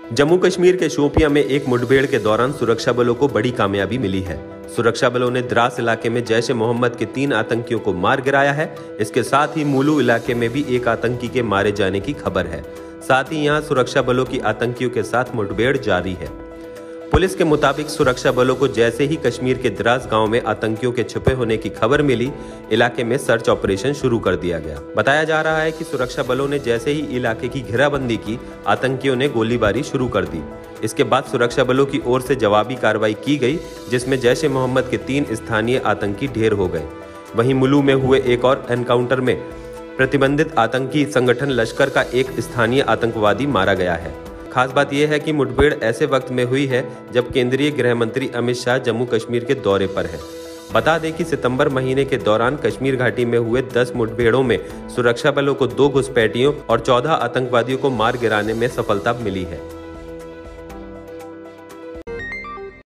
जम्मू कश्मीर के शोपियां में एक मुठभेड़ के दौरान सुरक्षा बलों को बड़ी कामयाबी मिली है। सुरक्षा बलों ने द्रास इलाके में जैश ए मोहम्मद के 3 आतंकियों को मार गिराया है। इसके साथ ही मुलू इलाके में भी एक आतंकी के मारे जाने की खबर है। साथ ही यहां सुरक्षा बलों की आतंकियों के साथ मुठभेड़ जारी है। पुलिस के मुताबिक सुरक्षा बलों को जैसे ही कश्मीर के द्रास गांव में आतंकियों के छुपे होने की खबर मिली, इलाके में सर्च ऑपरेशन शुरू कर दिया गया। बताया जा रहा है कि सुरक्षा बलों ने जैसे ही इलाके की घेराबंदी की, आतंकियों ने गोलीबारी शुरू कर दी। इसके बाद सुरक्षा बलों की ओर से जवाबी कार्रवाई की गई, जिसमें जैश ए मोहम्मद के 3 स्थानीय आतंकी ढेर हो गए। वहीं मुलू में हुए एक और एनकाउंटर में प्रतिबंधित आतंकी संगठन लश्कर का एक स्थानीय आतंकवादी मारा गया है। खास बात यह है कि मुठभेड़ ऐसे वक्त में हुई है जब केंद्रीय गृह मंत्री अमित शाह जम्मू कश्मीर के दौरे पर हैं। बता दें कि सितंबर महीने के दौरान कश्मीर घाटी में हुए 10 मुठभेड़ों में सुरक्षा बलों को 2 घुसपैठियों और 14 आतंकवादियों को मार गिराने में सफलता मिली है।